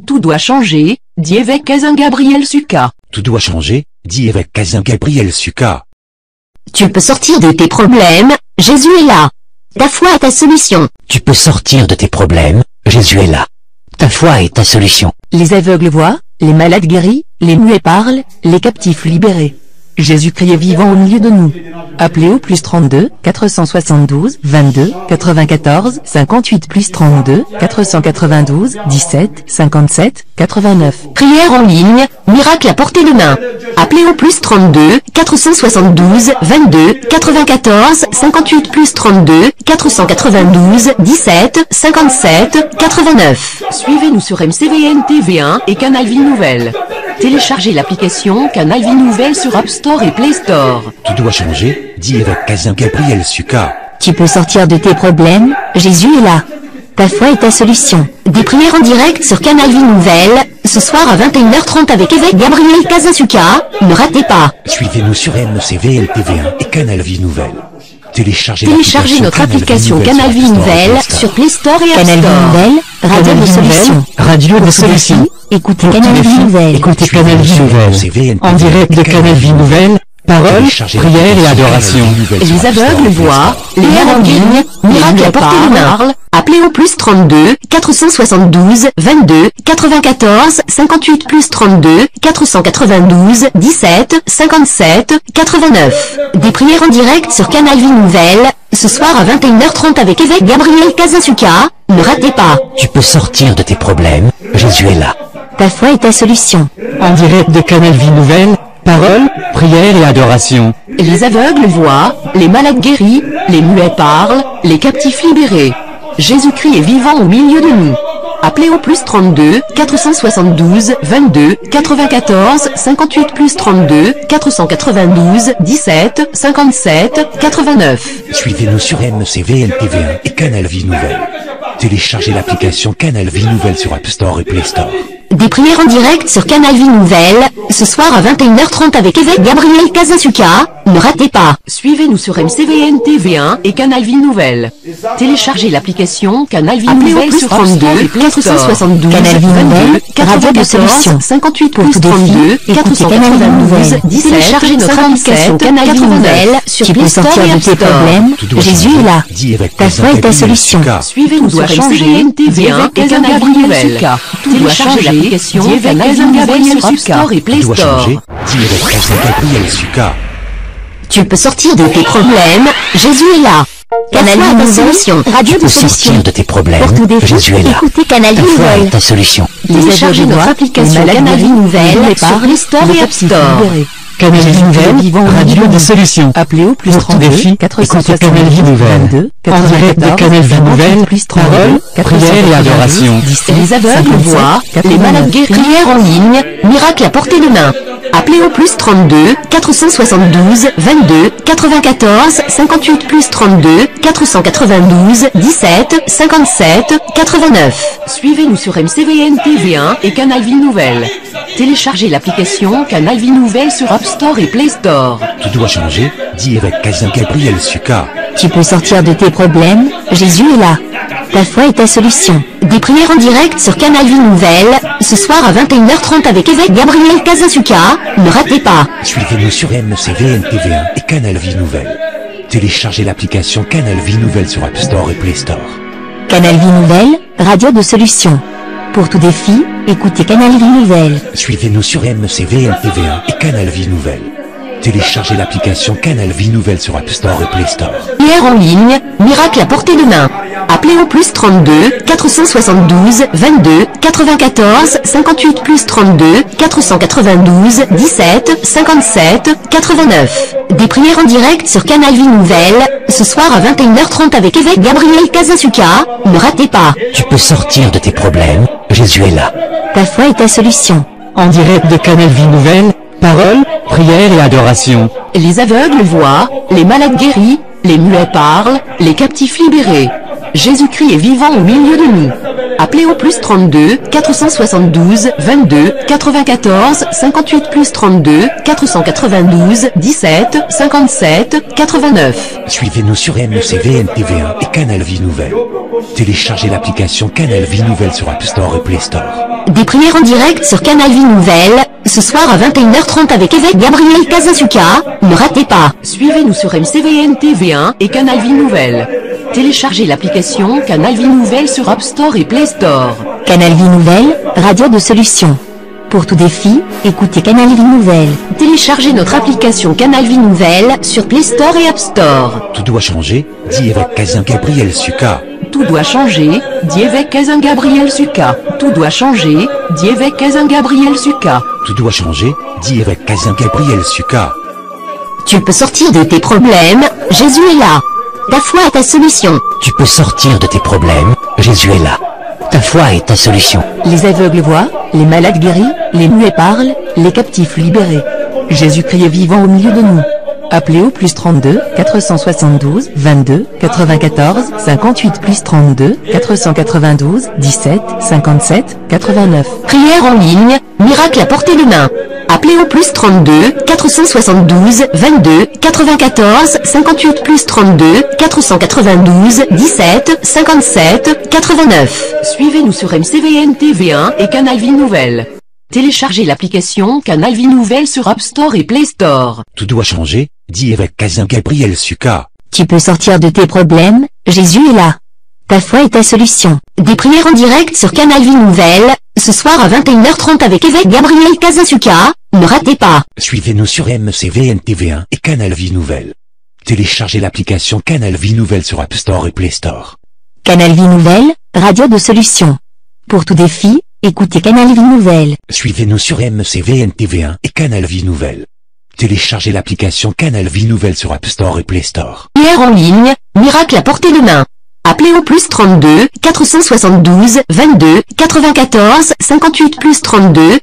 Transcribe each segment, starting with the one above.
Tout doit changer, dit évêque Kazin Gabriel Suka. Tout doit changer, dit évêque Kazin Gabriel Suka. Tu peux sortir de tes problèmes, Jésus est là. Ta foi est ta solution. Tu peux sortir de tes problèmes, Jésus est là. Ta foi est ta solution. Les aveugles voient, les malades guéris, les muets parlent, les captifs libérés. Jésus-Christ est vivant au milieu de nous. Appelez au plus 32 472 22 94 58 plus 32 492 17 57 89. Prière en ligne, miracle à portée de main. Appelez au plus 32 472 22 94 58 plus 32 492 17 57 89. Suivez-nous sur MCVN TV1 et Canal Vie Nouvelle. Téléchargez l'application Canal Vie Nouvelle sur App Store et Play Store. Tout doit changer, dit évêque Kazin Gabriel Suka. Tu peux sortir de tes problèmes, Jésus est là. Ta foi est ta solution. Des prières en direct sur Canal Vie Nouvelle, ce soir à 21h30 avec évêque Gabriel Kazin Suka, ne ratez pas. Suivez-nous sur MCVL TV1 et Canal Vie Nouvelle. Téléchargez notre application Canal Vie Nouvelle sur Play Store et App Store. Canal Vie Nouvelle, radio de solution. Radio de solution. Écoutez Canal Vie Nouvelle. Écoutez Canal Vie Nouvelle. En direct de Canal Vie Nouvelle. Paroles, prières et adoration. Les aveugles voient, les malades en ligne, miracle à portée de main. Appelez au plus 32 472 22 94 58 plus 32 492 17 57 89. Des prières en direct sur Canal Vie Nouvelle, ce soir à 21h30 avec évêque Gabriel Kazin Suka, ne ratez pas. Tu peux sortir de tes problèmes, Jésus est là. Ta foi est ta solution. En direct de Canal Vie Nouvelle. Paroles, prières et adoration. Les aveugles voient, les malades guéris, les muets parlent, les captifs libérés. Jésus-Christ est vivant au milieu de nous. Appelez au plus 32 472 22 94 58 plus 32 492 17 57 89. Suivez-nous sur MCVL TV1 et Canal Vie Nouvelle. Téléchargez l'application Canal Vie Nouvelle sur App Store et Play Store. Des prières en direct sur Canal Vie Nouvelle, ce soir à 21h30 avec évêque Gabriel Kazin Suka, ne ratez pas. Suivez-nous sur MCVN TV1 et Canal Vie Nouvelle. Téléchargez l'application Canal Vie Nouvelle sur 32 472 Canal Vie Nouvelle, radio de solution. 58 plus 32 492 17. Téléchargez notre application Canal Vie Nouvelle sur Play Store et App Store. Jésus est là. Ta foi est ta solution. Suivez-nous sur MCVN TV1 et Canal Vie Nouvelle. Téléchargez l'application Canal Vie Nouvelle sur App Store et Play Store. Tu peux sortir de tes problèmes, Jésus est là. Canal Vie Nouvelle, radio de solution. Sortir de tes problèmes, Pour tout défi, Jésus est là. écoutez Canal Ta Vie foi est Nouvelle. ta solution. Téléchargez notre application Canal Vie Nouvelle sur Play Store et App Store. Canal Vie Nouvelle, radio de solution. Appelez au plus Pour tout 32 défi, écoutez Canal Vie Nouvelle. En direct de Canal Vie Nouvelle, paroles, prières et adoration. Les aveugles voient, les malades guéris. Prière en ligne, miracle à portée de main. Appelez au plus 32 472 22 94 58 plus 32 492 17 57 89. Suivez-nous sur MCVN TV1 et Canal Vie Nouvelle. Téléchargez l'application Canal Vie Nouvelle sur App Store et Play Store. Tout doit changer, dit évêque Kazin Gabriel Suka. Tu peux sortir de tes problèmes, Jésus est là. Ta foi est ta solution. Des prières en direct sur Canal Vie Nouvelle, ce soir à 21h30 avec évêque Gabriel Kazin Suka, ne ratez pas. Suivez-nous sur MCVN TV1 et Canal Vie Nouvelle. Téléchargez l'application Canal Vie Nouvelle sur App Store et Play Store. Canal Vie Nouvelle, radio de solution. Pour tout défi, écoutez Canal Vie Nouvelle. Suivez-nous sur MCVN TV1 et Canal Vie Nouvelle. Téléchargez l'application Canal Vie Nouvelle sur App Store et Play Store. Prière en ligne, miracle à portée de main. Appelez au plus 32 472 22 94 58 plus 32 492 17 57 89. Des prières en direct sur Canal Vie Nouvelle, ce soir à 21h30 avec évêque Gabriel Kazin Suka, ne ratez pas. Tu peux sortir de tes problèmes, Jésus est là. Ta foi est ta solution. En direct de Canal Vie Nouvelle, paroles, prières et adoration. Les aveugles voient, les malades guéris, les muets parlent, les captifs libérés. Jésus-Christ est vivant au milieu de nous. Appelez au plus 32 472 22 94 58 plus 32 492 17 57 89. Suivez-nous sur MCVN TV1 et Canal Vie Nouvelle. Téléchargez l'application Canal Vie Nouvelle sur App Store et Play Store. Des prières en direct sur Canal Vie Nouvelle, ce soir à 21h30 avec évêque Gabriel Kazusuka, ne ratez pas. Suivez-nous sur MCVN TV1 et Canal Vie Nouvelle. Téléchargez l'application Canal Vie Nouvelle sur App Store et Play Store. Canal Vie Nouvelle, radio de solution. Pour tout défi, écoutez Canal Vie Nouvelle. Téléchargez notre application Canal Vie Nouvelle sur Play Store et App Store. Tout doit changer, dit évêque Kazin Gabriel Suka. Tout doit changer, dit évêque Kazin Gabriel Suka. Tout doit changer, dit évêque Kazin Gabriel Suka. Tout doit changer, dit évêque Kazin Gabriel Suka. Tu peux sortir de tes problèmes, Jésus est là. Ta foi est ta solution. Tu peux sortir de tes problèmes, Jésus est là. Ta foi est ta solution. Les aveugles voient, les malades guéris, les muets parlent, les captifs libérés. Jésus-Christ est vivant au milieu de nous. Appelez au plus 32 472 22 94 58 plus 32 492 17 57 89. Prière en ligne, miracle à portée de main. Appelez au plus 32 472 22 94 58 plus 32 492 17 57 89. Suivez-nous sur MCVN TV1 et Canal Vie Nouvelle. Téléchargez l'application Canal Vie Nouvelle sur App Store et Play Store. Tout doit changer, dit évêque Kazin Gabriel Suka. Tu peux sortir de tes problèmes, Jésus est là. Ta foi est ta solution. Des prières en direct sur Canal Vie Nouvelle, ce soir à 21h30 avec évêque Gabriel Kazusuka, ne ratez pas. Suivez-nous sur MCVN TV1 et Canal Vie Nouvelle. Téléchargez l'application Canal Vie Nouvelle sur App Store et Play Store. Canal Vie Nouvelle, radio de solution. Pour tout défi, écoutez Canal Vie Nouvelle. Suivez-nous sur MCVN TV1 et Canal Vie Nouvelle. Téléchargez l'application Canal Vie Nouvelle sur App Store et Play Store. Prière en ligne, miracle à portée de main. Appelez au plus 32 472 22 94 58 plus 32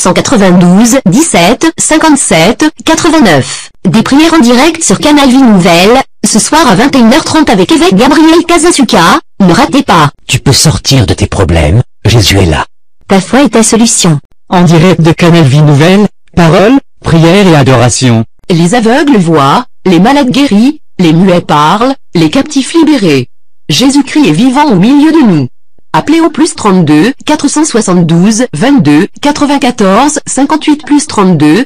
492 17 57 89. Des prières en direct sur Canal Vie Nouvelle, ce soir à 21h30 avec évêque Gabriel Kazusuka, ne ratez pas. Tu peux sortir de tes problèmes, Jésus est là. Ta foi est ta solution. En direct de Canal Vie Nouvelle, parole, prière et adoration. Les aveugles voient, les malades guéris, les muets parlent, les captifs libérés. Jésus-Christ est vivant au milieu de nous. Appelez au plus 32 472 22 94 58 plus 32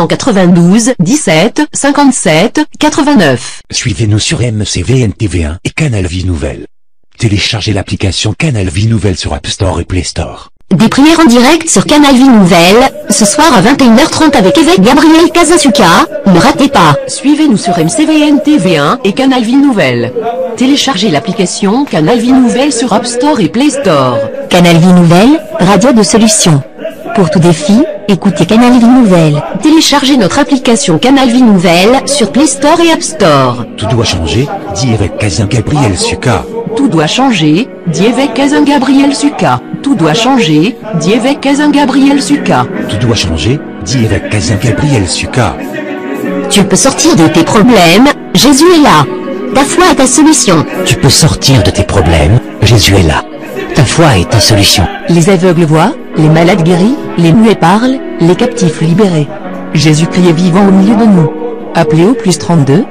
492 17 57 89. Suivez-nous sur MCVN TV1 et Canal Vie Nouvelle. Téléchargez l'application Canal Vie Nouvelle sur App Store et Play Store. Des prières en direct sur Canal Vie Nouvelle, ce soir à 21h30 avec évêque Gabriel Kazusuka, ne ratez pas. Suivez-nous sur MCVN TV1 et Canal Vie Nouvelle. Téléchargez l'application Canal Vie Nouvelle sur App Store et Play Store. Canal Vie Nouvelle, radio de solution. Pour tout défi, écoutez Canal Vie Nouvelle. Téléchargez notre application Canal Vie Nouvelle sur Play Store et App Store. Tout doit changer, dit évêque Kazin Gabriel Suka. Tout doit changer, dit évêque Kazin Gabriel Suka. Tout doit changer, dit évêque Kazin Gabriel Suka. Tout doit changer, dit évêque Kazin Gabriel Suka. Tu peux sortir de tes problèmes, Jésus est là. Ta foi est ta solution. Tu peux sortir de tes problèmes, Jésus est là. Ta foi est ta solution. Les aveugles voient, les malades guéris, les muets parlent, les captifs libérés. Jésus-Christ est vivant au milieu de nous. Appelez au plus 32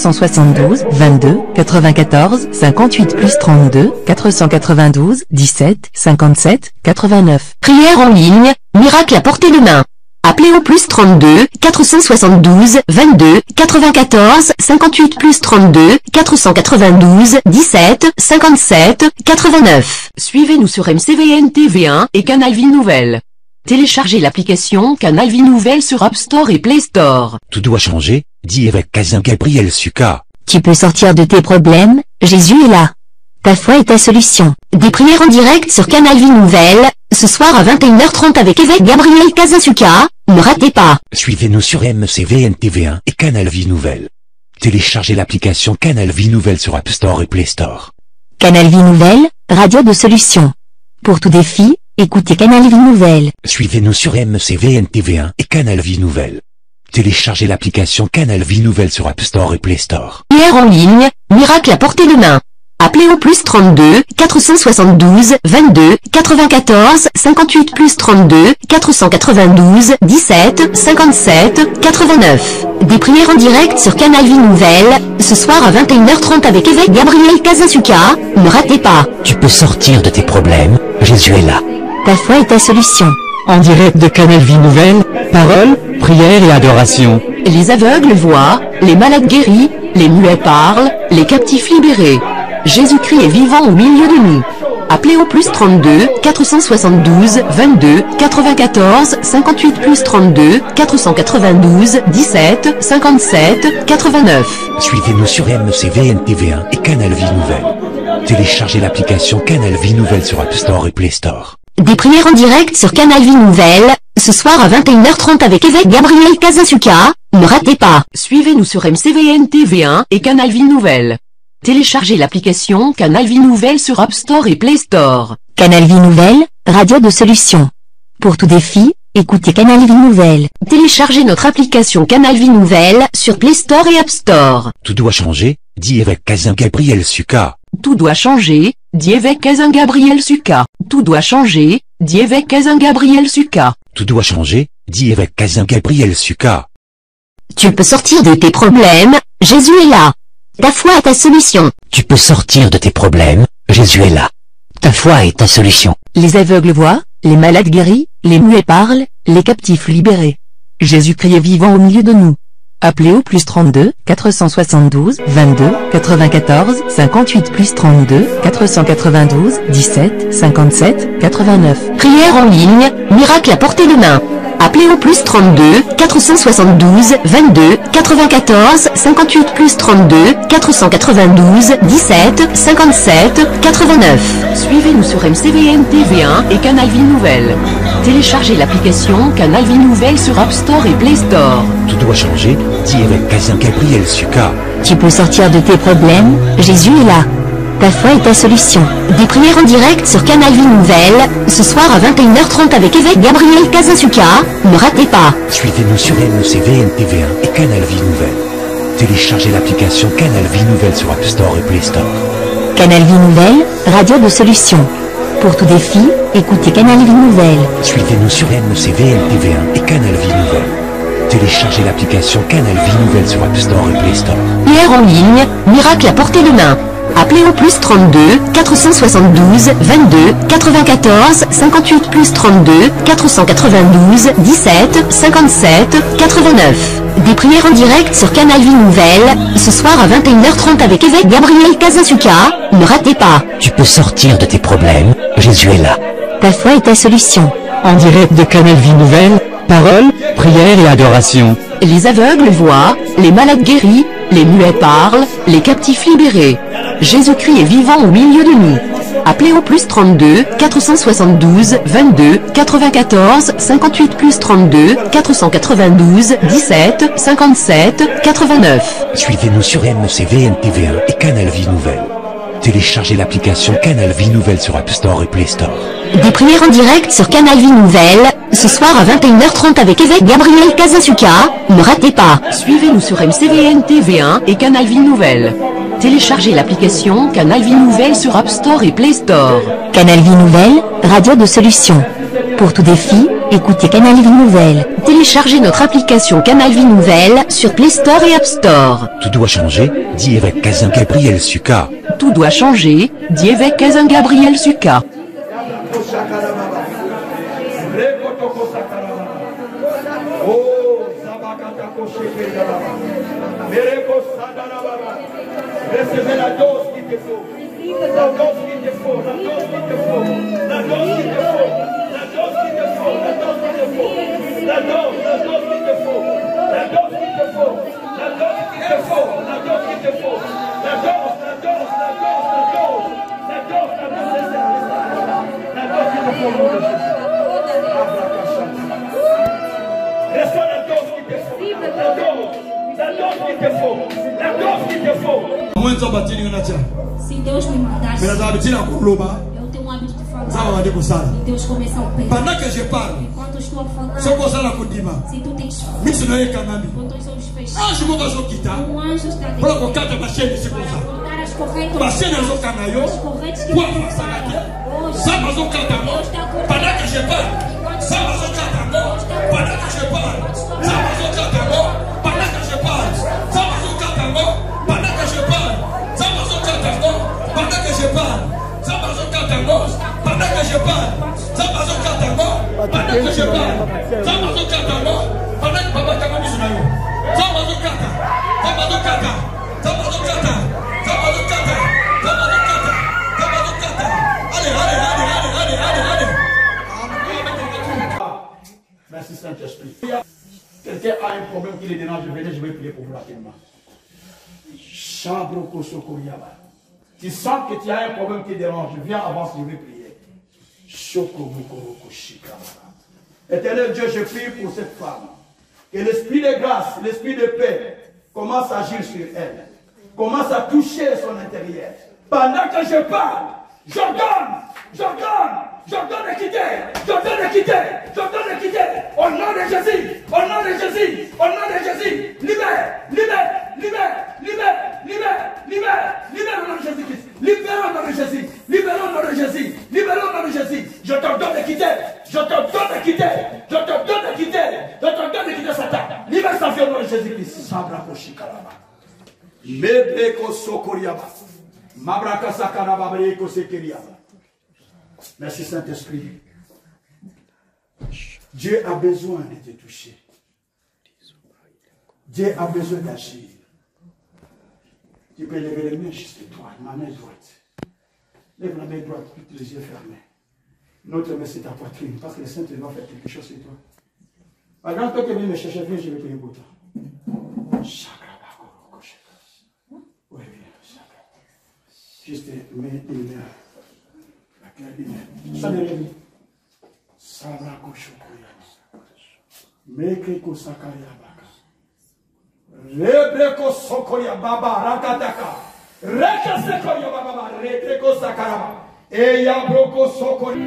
472 22 94 58 plus 32 492 17 57 89. Prière en ligne, miracle à portée de main. Appelez au plus 32 472 22 94 58 plus 32 492 17 57 89. Suivez-nous sur MCVN TV1 et Canal Vie Nouvelle. Téléchargez l'application Canal Vie Nouvelle sur App Store et Play Store. Tout doit changer, dit évêque Kazin Gabriel Suka. Tu peux sortir de tes problèmes, Jésus est là. Ta foi est ta solution. Des prières en direct sur Canal Vie Nouvelle, ce soir à 21h30 avec évêque Gabriel Kazusuka, ne ratez pas. Suivez-nous sur MCVN TV1 et Canal Vie Nouvelle. Téléchargez l'application Canal Vie Nouvelle sur App Store et Play Store. Canal Vie Nouvelle, radio de solution. Pour tout défi, écoutez Canal Vie Nouvelle. Suivez-nous sur MCVN TV1 et Canal Vie Nouvelle. Téléchargez l'application Canal Vie Nouvelle sur App Store et Play Store. Prière en ligne, miracle à portée de main. Appelez au plus 32 472 22 94 58 plus 32 492 17 57 89. Des prières en direct sur Canal Vie Nouvelle, ce soir à 21h30 avec évêque Gabriel Kazinsuka. Ne ratez pas. Tu peux sortir de tes problèmes, Jésus est là. Ta foi est ta solution. En direct de Canal Vie Nouvelle, parole, prière et adoration. Les aveugles voient, les malades guéris, les muets parlent, les captifs libérés. Jésus-Christ est vivant au milieu de nous. Appelez au plus 32 472 22 94 58 plus 32 492 17 57 89. Suivez-nous sur MCVNTV1 et Canal Vie Nouvelle. Téléchargez l'application Canal Vie Nouvelle sur App Store et Play Store. Des prières en direct sur Canal Vie Nouvelle, ce soir à 21h30 avec évêque Gabriel Kazinsuka. Ne ratez pas. Suivez-nous sur MCVNTV1 et Canal Vie Nouvelle. Téléchargez l'application Canal Vie Nouvelle sur App Store et Play Store. Canal Vie Nouvelle, radio de solution. Pour tout défi, écoutez Canal Vie Nouvelle. Téléchargez notre application Canal Vie Nouvelle sur Play Store et App Store. Tout doit changer, dit évêque Kazin Gabriel Suka. Tout doit changer, dit évêque Kazin Gabriel Suka. Tout doit changer, dit évêque Kazin Gabriel Suka. Tout doit changer, dit évêque Kazin Gabriel Suka. Tu peux sortir de tes problèmes, Jésus est là. Ta foi est ta solution. Tu peux sortir de tes problèmes, Jésus est là. Ta foi est ta solution. Les aveugles voient, les malades guéris, les muets parlent, les captifs libérés. Jésus-Christ est vivant au milieu de nous. Appelez au plus 32 472 22 94 58 plus 32 492 17 57 89. Prière en ligne, miracle à portée de main. Appelez au plus 32 472 22 94 58 plus 32 492 17 57 89. Suivez-nous sur MCVNTV1 et Canal Vie Nouvelle. Téléchargez l'application Canal Vie Nouvelle sur App Store et Play Store. Tout doit changer, dit évêque Kazin Gabriel Suka. Tu peux sortir de tes problèmes, Jésus est là. Ta foi est ta solution. Des prières en direct sur Canal Vie Nouvelle, ce soir à 21h30 avec évêque Gabriel Kazinsuka. Ne ratez pas. Suivez-nous sur MCVNTV1 et Canal Vie Nouvelle. Téléchargez l'application Canal Vie Nouvelle sur App Store et Play Store. Canal Vie Nouvelle, radio de solution. Pour tout défi, écoutez Canal Vie Nouvelle. Suivez-nous sur MCVNTV1 et Canal Vie Nouvelle. Téléchargez l'application Canal Vie Nouvelle sur App Store et Play Store. Prière en ligne, miracle à portée de main. Appelez au plus 32 472 22 94 58 plus 32 492 17 57 89. Des prières en direct sur Canal Vie Nouvelle, ce soir à 21h30 avec évêque Gabriel Kazinsuka. Ne ratez pas. Tu peux sortir de tes problèmes, Jésus est là. Ta foi est ta solution. En direct de Canal Vie Nouvelle, parole, prière et adoration. Les aveugles voient, les malades guéris, les muets parlent, les captifs libérés. Jésus-Christ est vivant au milieu de nous. Appelez au plus 32 472 22 94 58 plus 32 492 17 57 89. Suivez-nous sur MCVNTV1 et Canal Vie Nouvelle. Téléchargez l'application Canal Vie Nouvelle sur App Store et Play Store. Des prières en direct sur Canal Vie Nouvelle, ce soir à 21h30 avec évêque Gabriel Kazinsuka. Ne ratez pas. Suivez-nous sur MCVNTV1 et Canal Vie Nouvelle. Téléchargez l'application Canal Vie Nouvelle sur App Store et Play Store. Canal Vie Nouvelle, radio de solution. Pour tout défi, écoutez Canal Vie Nouvelle. Téléchargez notre application Canal Vie Nouvelle sur Play Store et App Store. Tout doit changer, dit évêque Kazin Gabriel Suka. Tout doit changer, dit évêque Kazin Gabriel Suka. Recevez la dose qu'il te faut. La dose qu'il te faut. La dose qu'il te faut. La dose qu'il te faut. La dose qu'il te faut. La dose qu'il te faut. La dose qu'il te faut. La dose qu'il te faut. La dose qu'il te faut. La dose qu'il te faut. La dose, la dose, la dose, la dose. La dose, la dose, la dose qu'il te faut, mon Jésus. Reçois la dose qu'il te faut. La dose. La dose qu'il te faut. La dose qu'il te faut. Se Deus me mandasse, eu tenho um hábito de falar. E Deus começar a operar. Enquanto eu estou falando, se tu tens fome, botões olhos fechados, um anjo está dentro. Botar as Parce que les autres canaillots, pour ça m'a pendant que je parle. Ça m'a pendant que je parle. Ça m'a pendant que je parle. Ça m'a pendant que je parle. Ça m'a pendant que je parle. Ça m'a pendant que je parle. Ça m'a pendant que je parle. Ça m'a pendant que papa t'a mis sur nous. Ça m'a Merci Saint-Esprit. Quelqu'un a un problème qui les dérange, venez, je vais prier pour vous rapidement. Tu sens que tu as un problème qui dérange, viens avance, je vais prier. Éternel Dieu, je prie pour cette femme. Que l'esprit de grâce, l'esprit de paix commence à agir sur elle. Commence à toucher son intérieur. Pendant que je parle, j'ordonne de quitter. Au nom de Jésus, libère au nom de Jésus-Christ. Libère au nom de Jésus. Je t'ordonne de quitter. Satan. Libère sa vie au nom de Jésus-Christ. Merci Saint-Esprit. Dieu a besoin de te toucher. Dieu a besoin d'agir. Tu peux lever les mains juste toi, ma main droite. Lève la main droite, toutes les yeux fermés. Notre main c'est ta poitrine, parce que le Saint-Esprit va faire quelque chose sur toi. Par exemple, toi qui viens me chercher, viens, je vais prier pour toi. Oui, viens. Juste mets une main. Ça n'est rien. Mekreko Sakaria Baka. Rebreko Sokoria Baba Rakataka. Reka Sekoria Baba Rekreko Sakaraba. Eya Broko Sokoria.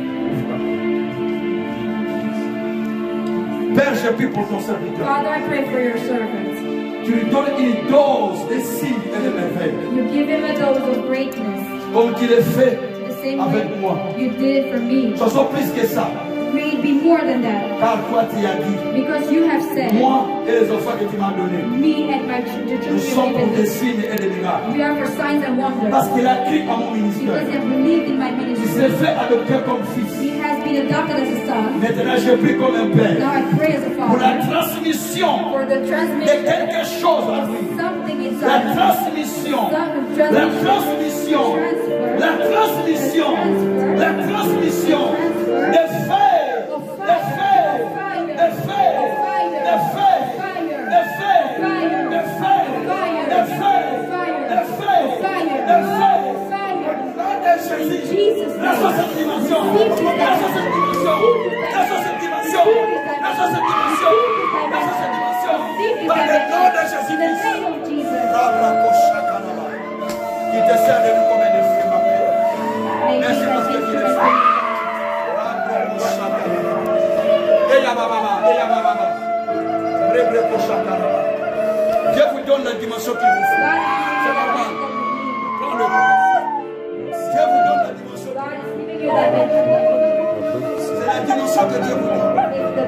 Père, je prie pour ton serviteur. Father, I pray for your servant. Tu lui donnes une dose de signes et de merveilles. You give him a dose of greatness. Comme tu l'as fait avec moi. You did for me. Sois plus que ça. May it be more than that. Car toi tu as dit. Because you have said. Moi et les enfants que tu m'as donnés. Me and my children. Nous sommes pour des signes et des miracles. We are for signs and wonders. Parce qu'il a cru à mon ministère. Because he has believed in my ministry. Il s'est fait adopter comme fils. He has been adopted as a son. Maintenant je prie comme un père. Now I pray as a father. Pour la transmission for the transmission de quelque chose à lui. Something inside. La transmission. La transmission. La transmission. La transmission. De feu. Qui te sert de nous comme un esprit, ma paix. Merci parce que tu es fait. Dieu vous donne la dimension qu'il vous faut. C'est normal. Prends-le. Dieu vous donne la dimension. C'est la dimension que Dieu vous donne.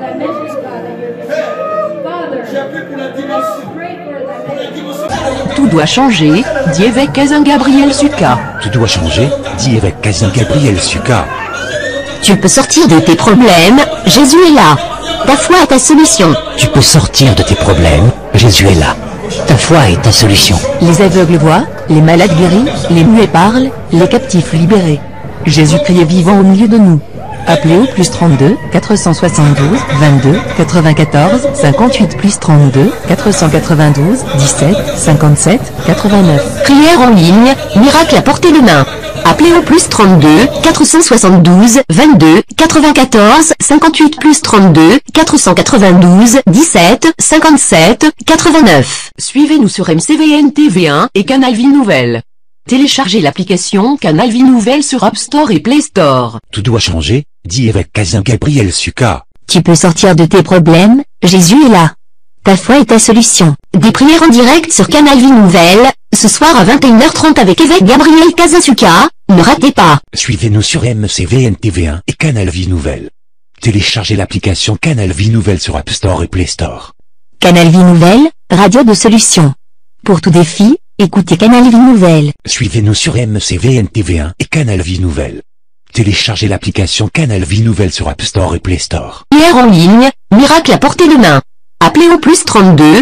J'ai pris pour la dimension. Tout doit changer, dit évêque Kazan Gabriel Suka. Tout doit changer, dit évêque Kazan Gabriel Suka. Tu peux sortir de tes problèmes, Jésus est là. Ta foi est ta solution. Tu peux sortir de tes problèmes, Jésus est là. Ta foi est ta solution. Les aveugles voient, les malades guéris, les muets parlent, les captifs libérés. Jésus-Christ est vivant au milieu de nous. Appelez au plus 32 472 22 94 58 plus 32 492 17 57 89. Prière en ligne, miracle à portée de main. Appelez au plus 32 472 22 94 58 plus 32 492 17 57 89. Suivez-nous sur MCVN TV1 et Canal Vie Nouvelle. Téléchargez l'application Canal Vie Nouvelle sur App Store et Play Store. Tout doit changer, dit évêque Kazan Gabriel Suka. Tu peux sortir de tes problèmes, Jésus est là. Ta foi est ta solution. Des prières en direct sur Canal Vie Nouvelle, ce soir à 21h30 avec évêque Gabriel Kazasuka. Ne ratez pas. Suivez-nous sur MCVN TV1 et Canal Vie Nouvelle. Téléchargez l'application Canal Vie Nouvelle sur App Store et Play Store. Canal Vie Nouvelle, radio de solution. Pour tout défi, écoutez Canal Vie Nouvelle. Suivez-nous sur MCVN TV1 et Canal Vie Nouvelle. Téléchargez l'application Canal Vie Nouvelle sur App Store et Play Store. Prière en ligne, miracle à portée de main. Appelez au plus 32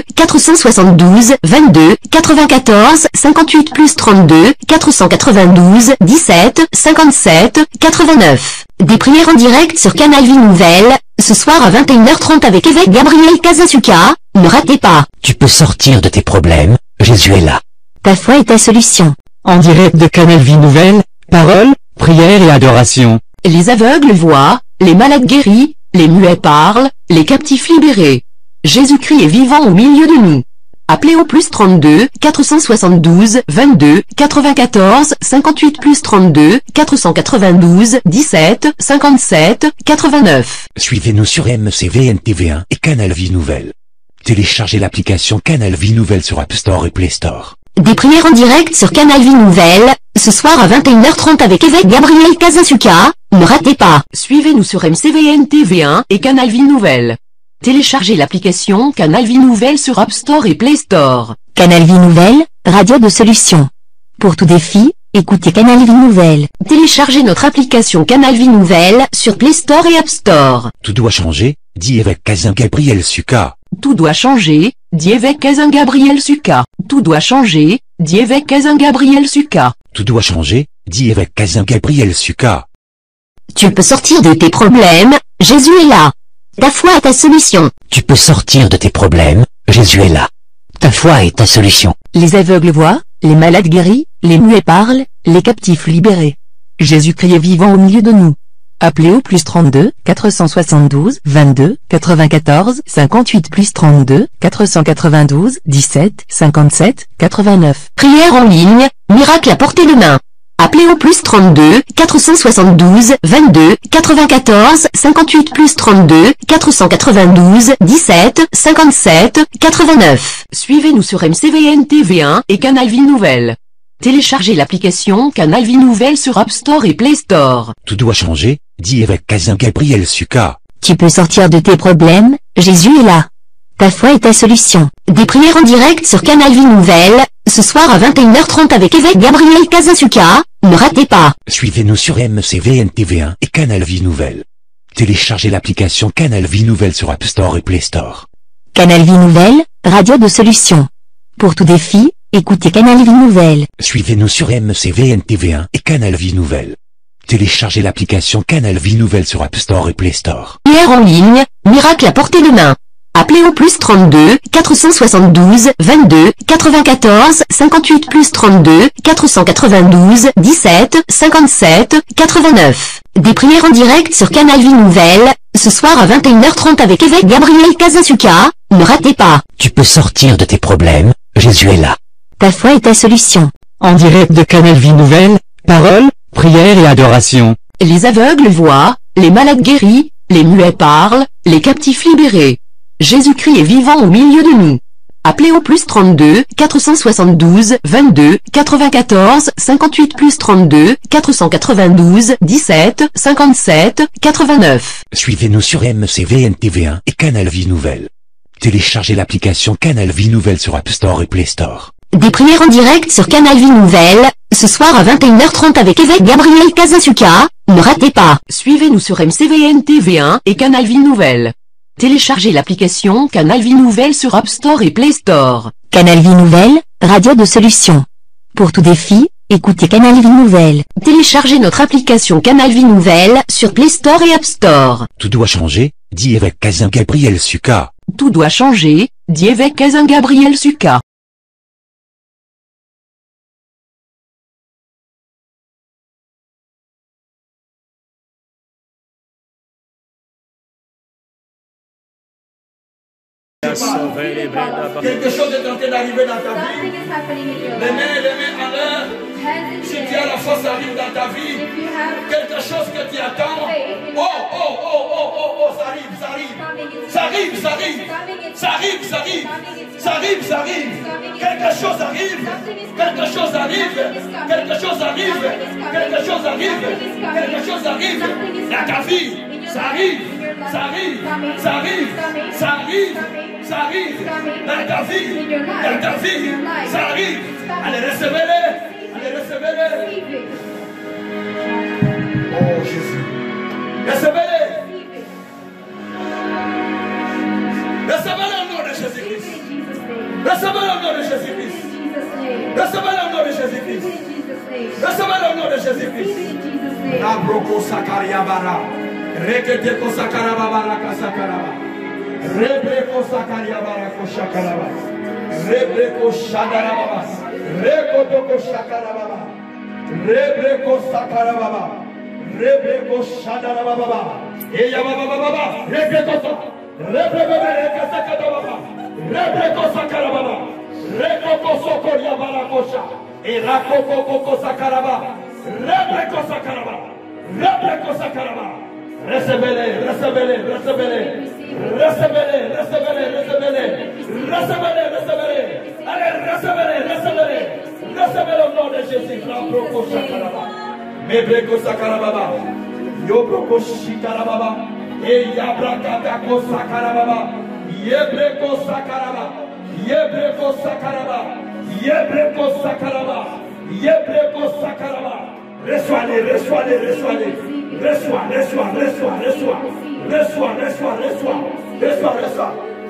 472 22 94 58 plus 32 492 17 57 89. Des prières en direct sur Canal Vie Nouvelle, ce soir à 21h30 avec évêque Gabriel Kazasuka. Ne ratez pas. Tu peux sortir de tes problèmes, Jésus est là. Ta foi est ta solution. En direct de Canal Vie Nouvelle, paroles, prières et adoration. Les aveugles voient, les malades guéris, les muets parlent, les captifs libérés. Jésus-Christ est vivant au milieu de nous. Appelez au plus 32 472 22 94 58 plus 32 492 17 57 89. Suivez-nous sur MCVN TV1 et Canal Vie Nouvelle. Téléchargez l'application Canal Vie Nouvelle sur App Store et Play Store. Des prières en direct sur Canal Vie Nouvelle, ce soir à 21h30 avec évêque Gabriel Kazasuka. Ne ratez pas. Suivez-nous sur MCVN TV1 et Canal Vie Nouvelle. Téléchargez l'application Canal Vie Nouvelle sur App Store et Play Store. Canal Vie Nouvelle, radio de solution. Pour tout défi, écoutez Canal Vie Nouvelle. Téléchargez notre application Canal Vie Nouvelle sur Play Store et App Store. Tout doit changer, dit évêque Kazin Gabriel Suka. Tout doit changer, dit évêque Kazin Gabriel Suka. Tout doit changer, dit évêque Kazin Gabriel Suka. Tout doit changer, dit évêque Kazin Gabriel Suka. Tu peux sortir de tes problèmes, Jésus est là. Ta foi est ta solution. Tu peux sortir de tes problèmes, Jésus est là. Ta foi est ta solution. Les aveugles voient, les malades guéris, les muets parlent, les captifs libérés. Jésus-Christ est vivant au milieu de nous. Appelez au plus 32 472 22 94 58 plus 32 492 17 57 89. Prière en ligne, miracle à portée de main. Appelez au plus 32 472 22 94 58 plus 32 492 17 57 89. Suivez-nous sur MCVN TV1 et Canal Vie Nouvelle. Téléchargez l'application Canal Vie Nouvelle sur App Store et Play Store. Tout doit changer, dit évêque Kazin Gabriel Suka. Tu peux sortir de tes problèmes, Jésus est là. Ta foi est ta solution. Des prières en direct sur Canal Vie Nouvelle, ce soir à 21h30 avec évêque Gabriel Kazasuka. Ne ratez pas. Suivez-nous sur MCVN TV1 et Canal Vie Nouvelle. Téléchargez l'application Canal Vie Nouvelle sur App Store et Play Store. Canal Vie Nouvelle, radio de solution. Pour tout défi, écoutez Canal Vie Nouvelle. Suivez-nous sur MCVN TV1 et Canal Vie Nouvelle. Téléchargez l'application Canal Vie Nouvelle sur App Store et Play Store. Prière en ligne, miracle à portée de main. Appelez au plus 32 472 22 94 58 plus 32 492 17 57 89. Des prières en direct sur Canal Vie Nouvelle, ce soir à 21h30 avec évêque Gabriel Kazasuka. Ne ratez pas. Tu peux sortir de tes problèmes, Jésus est là. Ta foi est ta solution. En direct de Canal Vie Nouvelle, paroles, prières et adoration. Les aveugles voient, les malades guéris, les muets parlent, les captifs libérés. Jésus-Christ est vivant au milieu de nous. Appelez au plus 32 472 22 94 58 plus 32 492 17 57 89. Suivez-nous sur MCVN TV1 et Canal Vie Nouvelle. Téléchargez l'application Canal Vie Nouvelle sur App Store et Play Store. Des prières en direct sur Canal Vie Nouvelle, ce soir à 21h30 avec évêque Gabriel Kazasuka. Ne ratez pas. Suivez-nous sur MCVN TV1 et Canal Vie Nouvelle. Téléchargez l'application Canal Vie Nouvelle sur App Store et Play Store. Canal Vie Nouvelle, radio de solution. Pour tout défi, écoutez Canal Vie Nouvelle. Téléchargez notre application Canal Vie Nouvelle sur Play Store et App Store. Tout doit changer, dit évêque Kazin Gabriel Suka. Tout doit changer, dit évêque Kazin Gabriel Suka. Quelque chose est en train d'arriver dans ta vie. Something is happening in your Les life. mains en l'air. Hands in Si the tu as air. la force arrive dans ta vie, If you have quelque chose que tu attends. Ça arrive, ça arrive. coming, it's Ça arrive, ça arrive. coming, it's Ça arrive, ça arrive. coming, it's Ça arrive. arrive, ça arrive. Quelque chose arrive. Quelque chose arrive. Quelque chose arrive. Quelque chose arrive. Quelque chose arrive. Dans ta vie, ça arrive. Ça arrive. Ça arrive. Ça arrive. Ça arrive. Dans ta vie. Dans ta vie. Ça arrive. Allez, recevez-les. Allez, recevez-les. Oh Jésus. Recevez-les. Recevez-le au nom de Jésus-Christ. Recevez-le au nom de Jésus-Christ. Recevez-le au nom de Jésus-Christ. Recevez-le au nom de Jésus-Christ. Nabroko Sakariabara. Reketeko Sakarabara Kasakaraba. Rebreko Sakariabara Koshakaraba. Rebreko Shadarababa. Rekotoko Shakarababa. Rebreko Sakarababa. Rebreko Shadarababa. Eyababa. Rebreko Rebreko Sakarababa. Rekoko Sokoria Barakosha. Et Rakoko Sakaraba. Rebreko Sakaraba. Rebreko Sakaraba. Recevez-les, recevez-les, recevez-les. Recevez-les, recevez-les, recevez-les. Recevez-les, recevez-les. Allez, recevez-les, recevez-les. Recevez le nom de Jésus. Rebreko Sakaraba. Mebreko Sakarababa. Yobroko Shikarababa. Et Yabrakatako Sakarababa. Yebreko Sakaraba. Yebreko Sakaraba. Yebreko Sakaraba. Yebreko Sakaraba. Reçois-les, reçois-les, reçois-les. Reçois, reçois, reçois, reçois. Reçois, reçois, reçois. Reçois, reçois.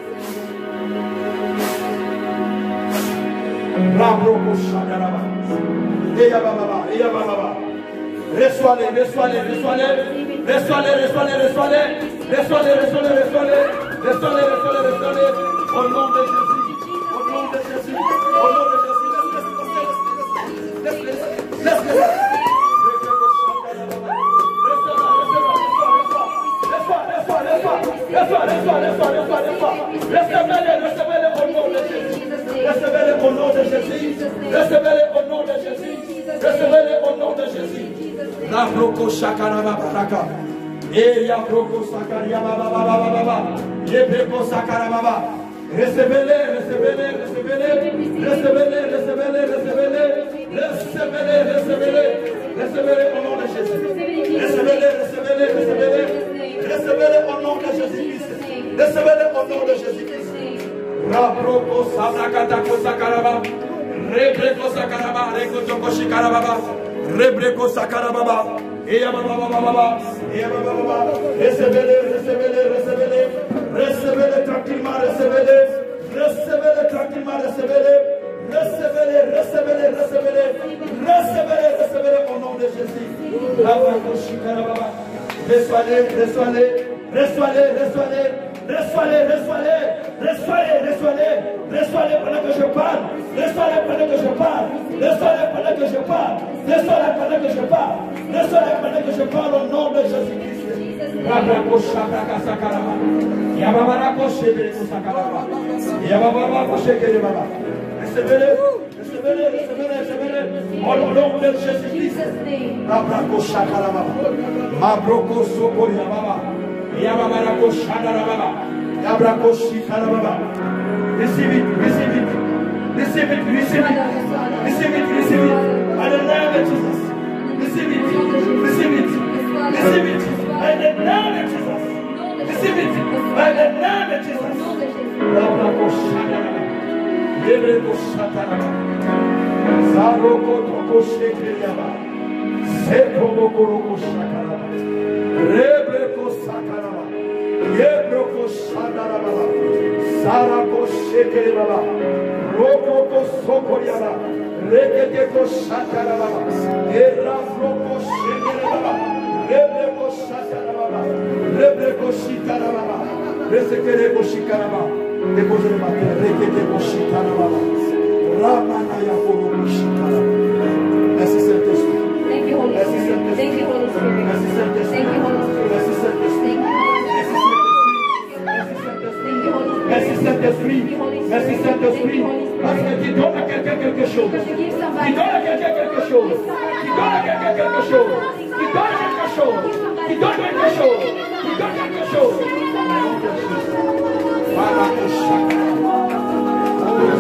Rabroko Sakaraba. Eyababa, Eyababa. Reçois-les, reçois-les, reçois-les. Reçois-les, reçois-les, reçois-les. Reçois-les, reçois-les, reçois-les. Reçois-les, reçois-les, reçois-les. Au nom de Jésus. Au nom de Jésus. Au nom de Jésus. Laisse-les. Recevez-les au nom de Jésus. Recevez-les au nom de Jésus. Recevez-les au nom de Jésus. Recevez-les au nom de Jésus. La broko shakaraba baraka. Et ya broko sakaraba baba. Yebreko sakaraba. Recevez-les, recevez-les, recevez-les. Recevez-les, recevez-les, recevez-les. Recevez-les, recevez-les. Recevez-les au nom de Jésus. Recevez-les, recevez-les, recevez-les. Recevez-les au nom de Jésus-Christ. Recevez-les au nom de Jésus-Christ. Rabroko sabrakatako sakaraba. Rebreko sakaraba. Rekotoko shikarababa. Rebreko sakarababa. Eyababa. Eyababa. Recevez-les, recevez-les, recevez-les. Recevez-les tranquillement, recevez-les. Recevez-les tranquillement, recevez-les. Recevez-les, recevez-les, recevez-les. Recevez-les, recevez-les au nom de Jésus. Rabreko shikarababa. Reçois-les, reçois-les. Reçois-les, reçois-les. Reçois-les, reçois-les. Reçois-les, reçois-les. Reçois-les pendant que je parle. Reçois-les pendant que je parle. Reçois-les pendant que je parle. Reçois-les pendant que je parle. Reçois-les pendant que je parle au nom de Jésus-Christ. Rabrako Shabraka Sakaraba. Yababarako Shebreko Sakaraba. Yababarako Shekere Baba. Recevez-les. Recevez-les, recevez-les, recevez-les. Au nom de Jésus-Christ. Rabrako Shakaraba. Mabroko Sokoria Baba. Yababarako Shadarababa. Yabrako Shikarababa. Receive it, receive it. Receive it, receive it. Receive it, receive it. By the name of Jesus. Receive it, receive it. Receive it. By the name of Jesus. Receive it. By the name of Jesus. Yabrako Shadarababa. Yebreko Shadarababa. Zaroko Toko Shekeriaba. Seproboko Shakaraba. Rebreko Sakaraba. Yebroko Shadarababa. Sarako Shekerababa. Roko Sokoriaba. Reketeko Shakarababa. Erafroko Shekerababa. Rebreko Shakarababa. Rebreko Shikarababa. Resekereko Shikaraba. Déposez le matin. Reketeko Shikarababa. Ramana Yakoro Shikaraba. Merci Saint-Esprit. Thank you, Holy Spirit. Thank you, Holy Spirit. Merci Saint-Esprit. Thank you, Holy Spirit. Merci Saint-Esprit. Merci Saint-Esprit. Merci Saint-Esprit. Parce que tu donnes à quelqu'un quelque chose. Tu donnes à quelqu'un quelque chose. Tu donnes à quelqu'un quelque chose. Tu donnes quelque chose. Tu donnes quelque chose. Tu donnes quelque chose.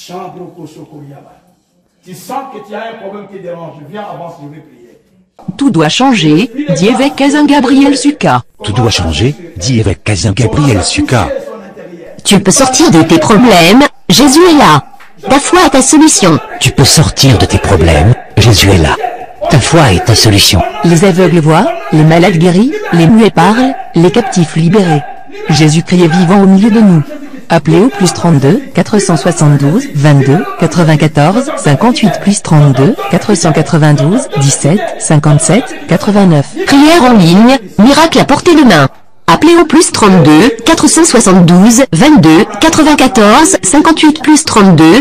Tu sens que tu as un problème qui dérange. Viens, avance, je vais prier. Tout doit changer, dit évêque Kazan Gabriel Suka. Tout doit changer, dit évêque Kazan Gabriel Suka. Tu peux sortir de tes problèmes, Jésus est là. Ta foi est ta solution. Tu peux sortir de tes problèmes, Jésus est là. Ta foi est ta solution. Les aveugles voient, les malades guéris, les muets parlent, les captifs libérés. Jésus-Christ est vivant au milieu de nous. Appelez au plus 32 472 22 94 58 plus 32 492 17 57 89. Prière en ligne, miracle à portée de main. Appelez au plus 32 472 22 94 58 plus 32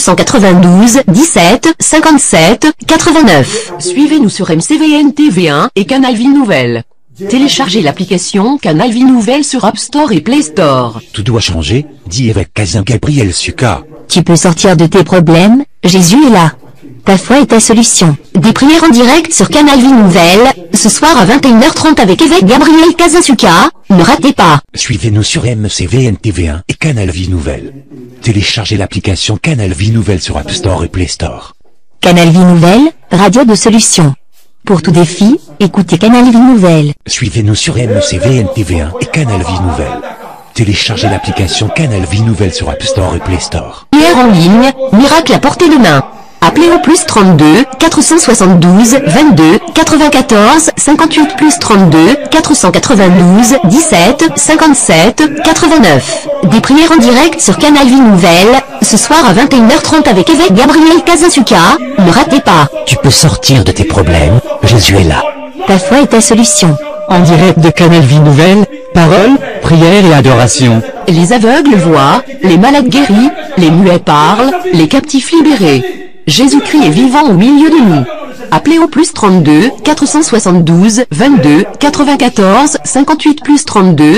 492 17 57 89. Suivez-nous sur MCVN TV1 et Canal Vie Nouvelle. Téléchargez l'application Canal Vie Nouvelle sur App Store et Play Store. Tout doit changer, dit évêque Kazan Gabriel Suka. Tu peux sortir de tes problèmes, Jésus est là. Ta foi est ta solution. Des prières en direct sur Canal Vie Nouvelle, ce soir à 21h30 avec évêque Gabriel Kazasuka. Ne ratez pas. Suivez-nous sur MCVN TV1 et Canal Vie Nouvelle. Téléchargez l'application Canal Vie Nouvelle sur App Store et Play Store. Canal Vie Nouvelle, radio de solution. Pour tout défi, écoutez Canal Vie Nouvelle. Suivez-nous sur MCVN TV1 et Canal Vie Nouvelle. Téléchargez l'application Canal Vie Nouvelle sur App Store et Play Store. Prière en ligne, miracle à portée de main. Appelez au plus 32 472 22 94 58 plus 32 492 17 57 89. Des prières en direct sur Canal Vie Nouvelle, ce soir à 21h30 avec évêque Gabriel Kazasuka. Ne ratez pas. Tu peux sortir de tes problèmes, Jésus est là. Ta foi est ta solution. En direct de Canal Vie Nouvelle, parole, prière et adoration. Les aveugles voient, les malades guéris, les muets parlent, les captifs libérés. Jésus-Christ est vivant au milieu de nous. Appelez au plus 32 472 22 94 58 plus 32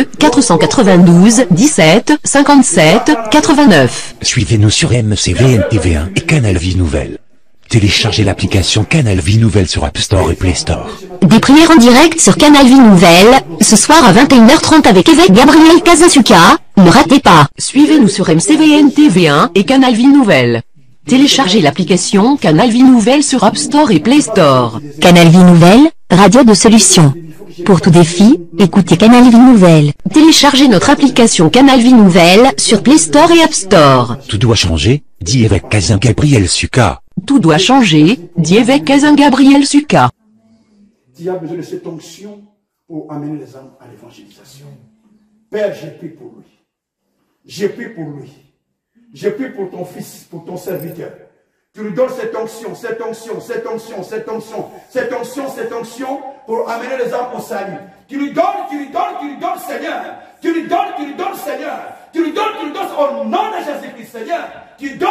492 17 57 89. Suivez-nous sur MCVN TV1 et Canal Vie Nouvelle. Téléchargez l'application Canal Vie Nouvelle sur App Store et Play Store. Des prières en direct sur Canal Vie Nouvelle, ce soir à 21h30 avec évêque Gabriel Kazasuka. Ne ratez pas. Suivez-nous sur MCVN TV1 et Canal Vie Nouvelle. Téléchargez l'application Canal Vie Nouvelle sur App Store et Play Store. Canal Vie Nouvelle, radio de solution. Pour tout défi, écoutez Canal Vie Nouvelle. Téléchargez notre application Canal Vie Nouvelle sur Play Store et App Store. Tout doit changer, dit évêque Kazan Gabriel Suka. Tout doit changer, dit évêque Kazan Gabriel Suka. Tu as besoin de cette onction pour amener les âmes à l'évangélisation. Père, j'ai prie pour lui. J'ai prie pour lui. Je prie pour ton fils, pour ton serviteur. Tu lui donnes cette onction, cette onction, cette onction, cette onction, cette onction, cette onction pour amener les âmes au salut. Tu lui donnes, Seigneur. Tu lui donnes, Seigneur. Tu lui donnes au nom de Jésus-Christ, Seigneur. Tu donnes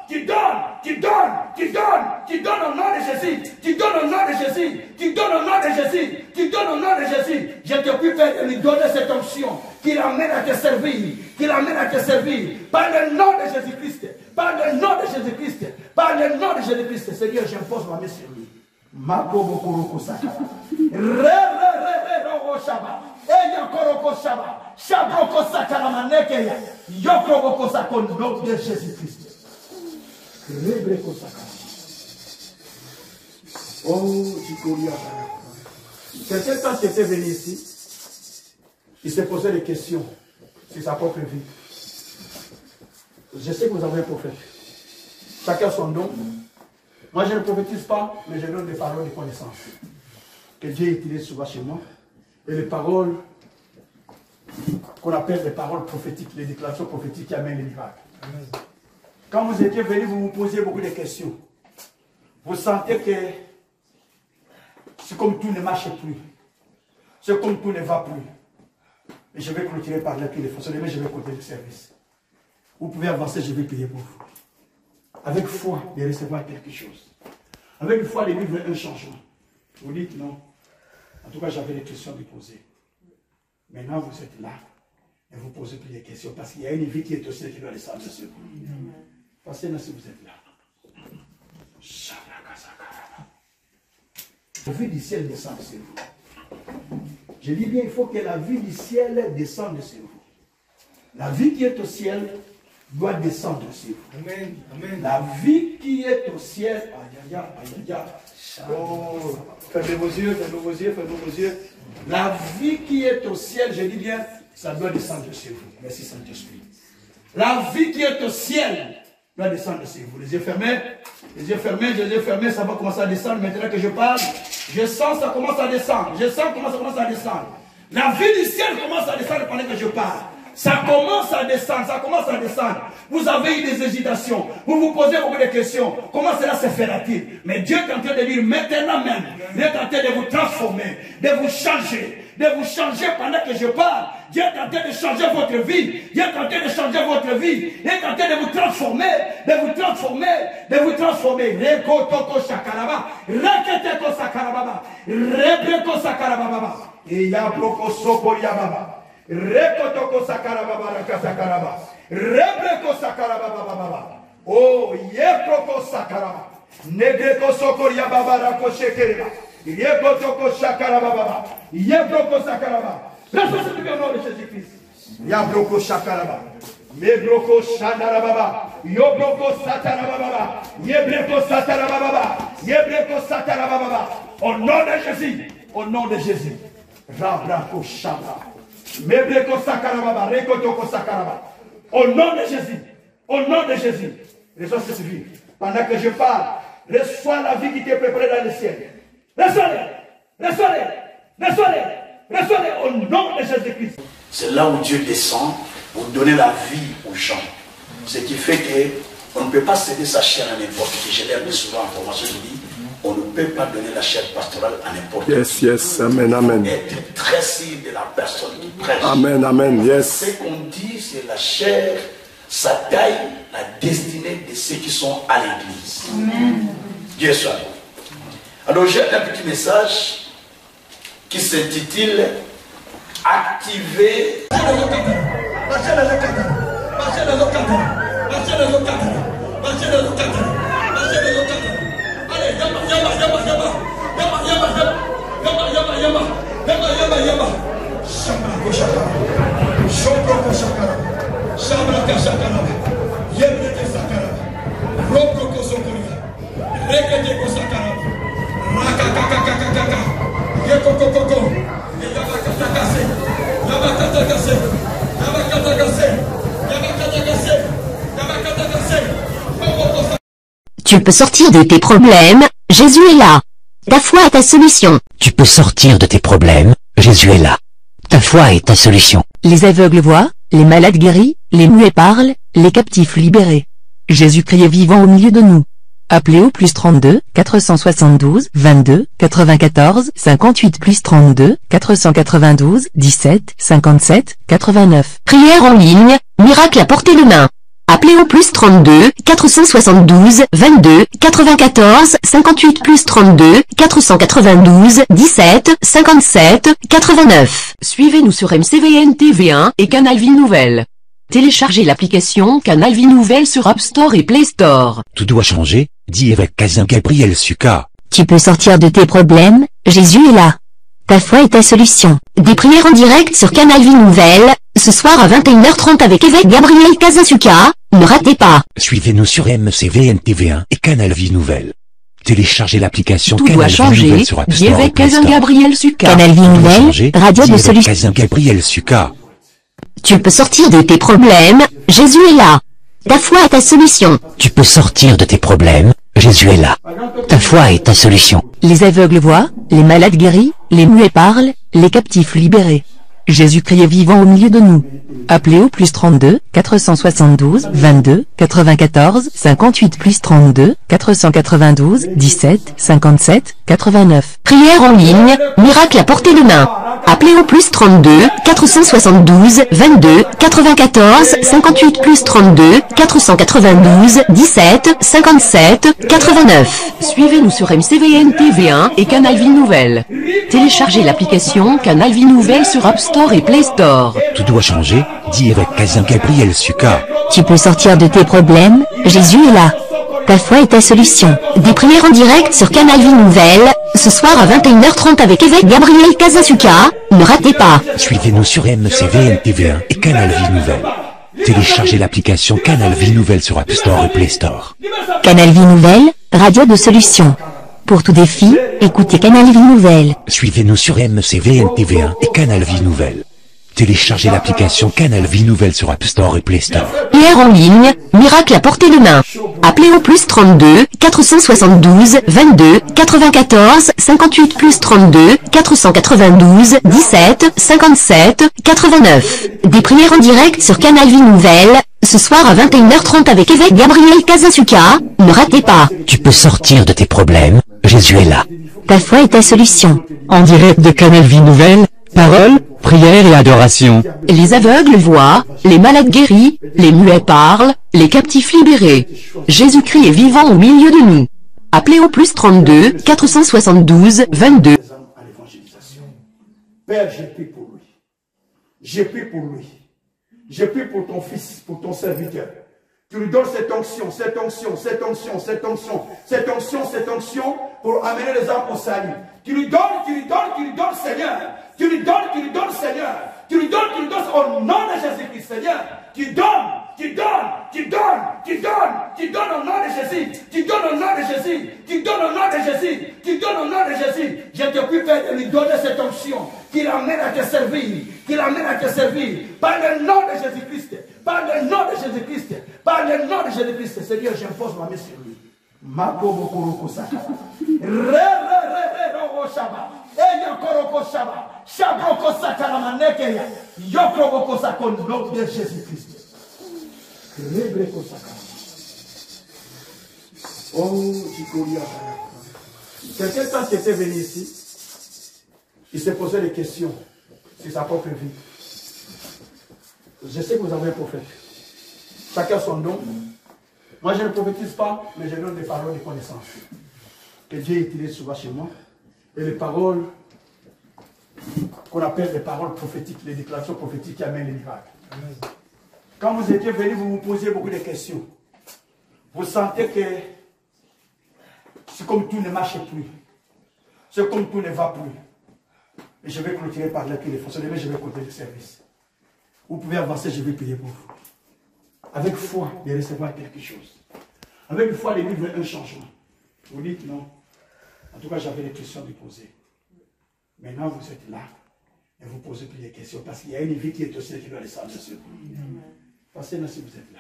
au nom de Jésus. Tu donnes au nom de Jésus. Tu donnes au nom de Jésus. Tu donnes au nom de Jésus. Je te prie, Père, de lui donner cette onction qui l'amène à te servir. Qui l'amène à te servir. Par le nom de Jésus-Christ. Par le nom de Jésus-Christ. Par le nom de Jésus-Christ. Seigneur, j'impose ma main sur lui. Makobokoroko Saka. Re Shaba. Eya Koroko Shaba. Shabroko Saka la maneke ya. Yokroboko Saka au nom de Jésus-Christ. Rebreko Saka. Oh, Chikoria. Quelqu'un, quand il était venu ici, il s'est posé des questions sur sa propre vie. Je sais que vous avez un prophète. Chacun son don. Moi, je ne prophétise pas, mais je donne des paroles de connaissance que Dieu utilise souvent chez moi. Et les paroles qu'on appelle les paroles prophétiques, les déclarations prophétiques qui amènent les miracles. Quand vous étiez venus, vous vous posiez beaucoup de questions. Vous sentez que c'est comme tout ne marche plus. C'est comme tout ne va plus. Et je vais clôturer par là, puis les façons, mais je vais continuer le service. Vous pouvez avancer, je vais prier pour vous. Avec foi, de recevoir quelque chose. Avec foi, de vivre un changement. Vous dites non. En tout cas, j'avais des questions à vous poser. Maintenant, vous êtes là. Et vous posez plus de questions. Parce qu'il y a une vie qui est aussi qui doit descendre sur vous. Passez-là si vous êtes là. La vie du ciel descend sur vous. Je dis bien, il faut que la vie du ciel descende sur vous. La vie qui est au ciel doit descendre sur vous. Amen. Amen. La vie qui est au ciel, aïe, aïe, aïe, aïe. Oh, fermez vos yeux, fermez vos yeux, fermez vos yeux. La vie qui est au ciel, je dis bien, ça doit descendre sur vous. Merci Saint-Esprit. La vie qui est au ciel doit descendre sur vous. Les yeux fermés, les yeux fermés, les yeux fermés, ça va commencer à descendre. Maintenant que je parle, je sens ça commence à descendre. Je sens comment ça commence à descendre. La vie du ciel commence à descendre pendant que je parle. Ça commence à descendre, ça commence à descendre. Vous avez eu des hésitations. Vous vous posez beaucoup de questions. Comment cela se fera-t-il? Mais Dieu est en train de dire maintenant même, il est en train de vous transformer, de vous changer pendant que je parle. Dieu est en train de changer votre vie. Dieu est en train de changer votre vie. Il est en train de vous transformer, de vous transformer, de vous transformer. Rekotoko shakaraba, reketeko sakarababa, rebreko sakarababa, et yabroko soko yababa. Rekotoko sakarababa rakasakaraba. Rebreko sakarababa. Oh, yeproko sakaraba. Negreko soko yababa rakoshekereba. Yekotoko sakarababa. Yeproko sakaraba. Responsable du nom de Jésus-Christ. Yabroko sakaraba. Mebroko shandarababa. Yobroko satarababa. Yebreko satarababa. Yebreko satarababa. Au nom de Jésus. Au nom de Jésus. Rabrako shabra. Mebreko sakarababa, rekotoko sakaraba. Au nom de Jésus, au nom de Jésus, reçois cette vie. Pendant que je parle, reçois la vie qui t'est préparée dans le ciel. Reçois-les, reçois-les, reçois-les, reçois-les au nom de Jésus-Christ. C'est là où Dieu descend pour donner la vie aux gens. Ce qui fait qu'on ne peut pas céder sa chair à n'importe qui. Je l'ai appris souvent en formation, je dis, on ne peut pas donner la chair pastorale à n'importe qui. Yes, amen, amen. Être très sûr de la personne qui prêche. Amen, amen, yes. Ce qu'on dit, c'est la chair, ça taille la destinée de ceux qui sont à l'église. Amen. Dieu soit loué. Alors j'ai un petit message qui s'intitule Activer. Tu peux sortir de tes problèmes, Jésus est là. Ta foi est ta solution. Tu peux sortir de tes problèmes, Jésus est là. Ta foi est ta solution. Les aveugles voient, les malades guéris, les muets parlent, les captifs libérés. Jésus-Christ est vivant au milieu de nous. Appelez au plus 32 472 22 94 58 plus 32 492 17 57 89. Prière en ligne, miracle à portée de main. Appelez au plus 32 472 22 94 58 plus 32 492 17 57 89. Suivez-nous sur MCVN TV1 et Canal Vie Nouvelle. Téléchargez l'application Canal Vie Nouvelle sur App Store et Play Store. Tout doit changer, dit évêque Kazan Gabriel Suka. Tu peux sortir de tes problèmes, Jésus est là. Ta foi est ta solution. Des prières en direct sur Canal Vie Nouvelle, ce soir à 21h30 avec évêque Gabriel Kazasuka, ne ratez pas. Suivez-nous sur MCVN TV1 et Canal Vie Nouvelle. Téléchargez l'application Tout Canal doit Vie changer, Nouvelle sur App dit Store et évêque Play Kazan Store. Gabriel Suka. Canal Vie Tout doit Nouvelle, changer, radio dit de évêque solution. Kazan Gabriel Suka. Tu peux sortir de tes problèmes, Jésus est là. Ta foi est ta solution. Tu peux sortir de tes problèmes, Jésus est là. Ta foi est ta solution. Les aveugles voient, les malades guéris, les muets parlent, les captifs libérés. Jésus-Christ est vivant au milieu de nous. Appelez au plus 32 472 22 94 58 plus 32 492 17 57 89. Prière en ligne, miracle à portée de main. Appelez au plus 32 472 22 94 58 plus 32 492 17 57 89. Suivez-nous sur MCVN TV1 et Canal Vie Nouvelle. Téléchargez l'application Canal Vie Nouvelle sur App Store et Play Store. Tout doit changer, dit évêque Kazan Gabriel Suka. Tu peux sortir de tes problèmes, Jésus est là. Ta foi est ta solution. Des prières en direct sur Canal Vie Nouvelle, ce soir à 21h30 avec évêque Gabriel Kazasuka, ne ratez pas. Suivez-nous sur MCVN TV1 et Canal Vie Nouvelle. Téléchargez l'application Canal Vie Nouvelle sur App Store et Play Store. Canal Vie Nouvelle, radio de solution. Pour tout défi, écoutez Canal Vie Nouvelle. Suivez-nous sur MCVNTV1 et Canal Vie Nouvelle. Téléchargez l'application Canal Vie Nouvelle sur App Store et Play Store. Hier en ligne, miracle à portée de main. Appelez au plus 32 472 22 94 58 plus 32 492 17 57 89. Des prières en direct sur Canal Vie Nouvelle, ce soir à 21h30 avec évêque Gabriel Kazasuka. Ne ratez pas. Tu peux sortir de tes problèmes, Jésus est là. Ta foi est ta solution. En direct de Canal Vie Nouvelle, paroles, prières et adoration. Les aveugles voient, les malades guéris, les muets parlent, les captifs libérés. Jésus-Christ est vivant au milieu de nous. Appelez au plus 32 472 22. À l'évangélisation. Père, je prie pour lui. Je prie pour lui. Je prie pour ton fils, pour ton serviteur. Tu lui donnes cette onction, cette onction, cette onction, cette onction, cette onction, cette onction pour amener les âmes au salut. Tu lui donnes, Seigneur. Tu lui donnes, Seigneur. Tu lui donnes au nom de Jésus-Christ, Seigneur. Tu donnes au nom de Jésus. Tu donnes au nom de Jésus. Tu donnes au nom de Jésus. Tu donnes au nom de Jésus. Je te prie, Père, de lui donner cette onction qui l'amène à te servir. Qui l'amène à te servir. Par le nom de Jésus-Christ. Par le nom de Jésus-Christ. Par le nom de Jésus-Christ. Seigneur, j'impose ma main sur lui. Makobokoroko Saka. Shaba. Eyakoroko Shaba. Shabroko Saka la manekeya. Yokroboko Saka au nom de Jésus-Christ. Rebreko Saka. Oh, Chikoria. Quelqu'un quand il était venu ici, il s'est posé des questions sur sa propre vie. Je sais que vous avez un prophète. Chacun son don. Moi, je ne prophétise pas, mais je donne des paroles de connaissance. Que Dieu utilise souvent chez moi. Et les paroles qu'on appelle les paroles prophétiques, les déclarations prophétiques qui amènent les miracles. Quand vous étiez venus, vous vous posiez beaucoup de questions. Vous sentez que c'est comme tout ne marche plus. C'est comme tout ne va plus. Et je vais clôturer par là que les façons. Demain, je vais compter le service. Vous pouvez avancer, je vais prier pour vous. Avec foi, de recevoir quelque chose. Avec foi, de vivre un changement. Vous dites non. En tout cas, j'avais des questions à lui poser. Maintenant, vous êtes là. Et vous posez plus de questions. Parce qu'il y a une vie qui est aussi qui doit descendre sur vous. Passez là si vous êtes là.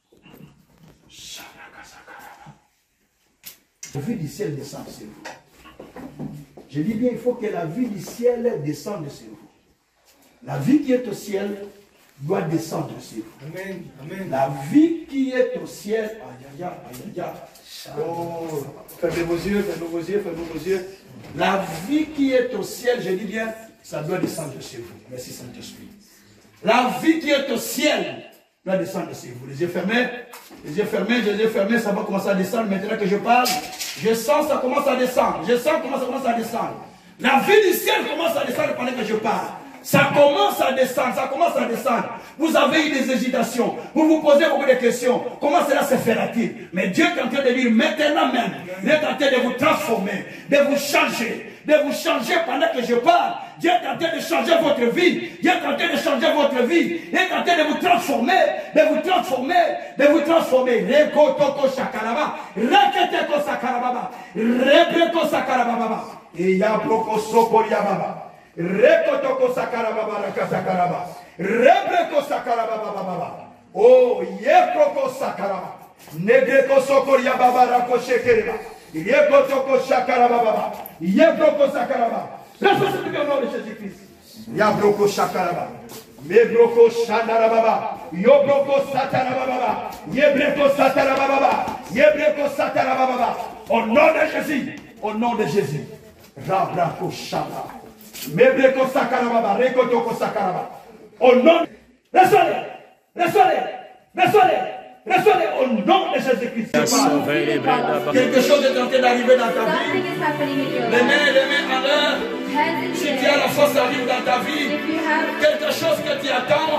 La vie du ciel descend sur vous. Je dis bien, il faut que la vie du ciel descende sur vous. La vie qui est au ciel doit descendre sur vous. Amen. Amen. La vie qui est au ciel, aïe, aïe, aïe, aïe. Oh, fermez vos yeux, fermez vos yeux, fermez vos yeux. La vie qui est au ciel, je dis bien, ça doit descendre sur vous. Merci Saint-Esprit. La vie qui est au ciel doit descendre sur vous. Les yeux fermés, les yeux fermés, ça va commencer à descendre. Maintenant que je parle, je sens ça commence à descendre. Je sens comment ça commence à descendre. La vie du ciel commence à descendre pendant que je parle. Ça commence à descendre, ça commence à descendre. Vous avez eu des hésitations. Vous vous posez beaucoup de questions. Comment cela se fera-t-il? Mais Dieu est en train de dire maintenant même, il est en train de vous transformer, de vous changer pendant que je parle. Dieu est en train de changer votre vie. Dieu est en train de changer votre vie. Il est en train de vous transformer, de vous transformer, de vous transformer. Rekotoko shakaraba, reketeko sakarababa, rebreko sakarababa, et yabroko sokoriababa. Rekotoko sakarababa rakasakaraba. Rebreko sakarababa. Oh, yekroko sakaraba. Negreko sokoriababa rakoshekereba. Yekotoko sakarababa. Yekroko sakaraba. Responsabilité au nom de Jésus-Christ. Yabroko sakaraba. Mebroko shandarababa. Yobroko satarababa. Yebreko satarababa. Yebreko satarababa. Au nom de Jésus. Au nom de Jésus. Rabrako shandarababa. Mebreko sakarababa, rekotoko sakaraba. Au nom, reçois-les, au nom de Jésus-Christ. Quelque chose est en train d'arriver dans ta vie. Les mains en l'air. Si tu as la force d'arriver dans ta vie, quelque chose que tu attends.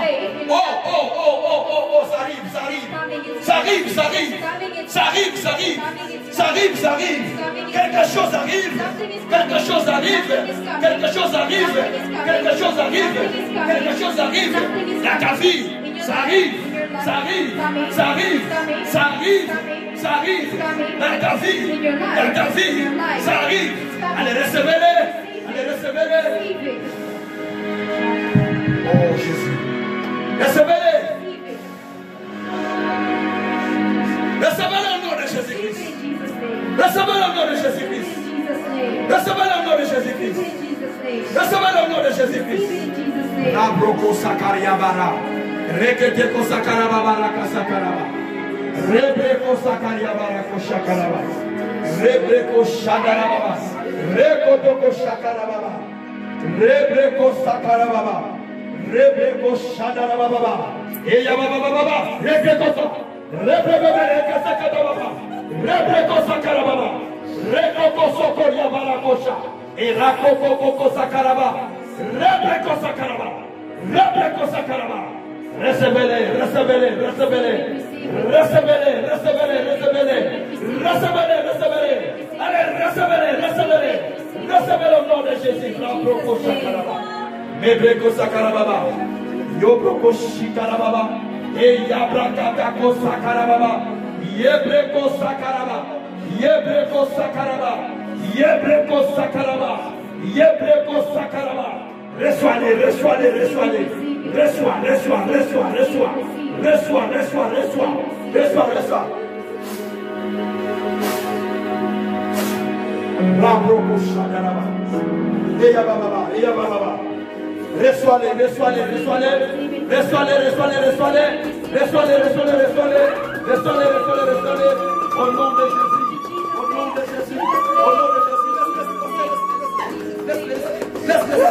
Oh, ça arrive. Quelque chose arrive. Dans ta vie, ça arrive. ça arrive, ça arrive, ça arrive, ça arrive, dans ta vie, ça arrive. Allez, recevez-les, allez, recevez-les. Oh Jésus, recevez-les. Recevez-le au nom de Jésus-Christ. Recevez-le au nom de Jésus-Christ. Recevez-le au nom de Jésus-Christ. Recevez-le au nom de Jésus-Christ. La broko sakaria bara. Rekete ko sakaraba baraka sakaraba. Rebreko sakaria barako shakaraba. Rebreko shakaraba. Rekoto ko shakaraba. Rebreko sakaraba. Rebreko shakaraba. Eya baba baba. Rebreko so. Rebreko sakaraba. Rebreko sakaraba. Rebreko sokoria barakosha. Erakoko sakaraba. Rebreko sakaraba. Rebreko sakaraba. Recevez-les, recevez-les, recevez-les. Recevez-les, recevez-les, recevez-les. Recevez-les, recevez-les. Allez, recevez-les, recevez-les. Recevez-les au nom de Jésus. Rebreko sakaraba. Mebreko sakaraba. Yobroko shikaraba. Eyabrakatako sakaraba. Yebreko sakaraba. Yebreko sakaraba. Yebreko sakaraba. Yebreko sakaraba. Reçois-les, reçois-les, reçois-les. Reçois, reçois, reçois, reçois. Reçois, reçois, reçois. Reçois, reçois. Rabroko shakaraba. Eyababa, eyababa. Reçois-les, reçois-les, reçois-les. Reçois-les, reçois-les, reçois-les. Reçois-les, reçois-les, reçois-les. Reçois-les, reçois-les, reçois-les. Au nom de Jésus. Au nom de Jésus. Au nom de Jésus. Laisse-les.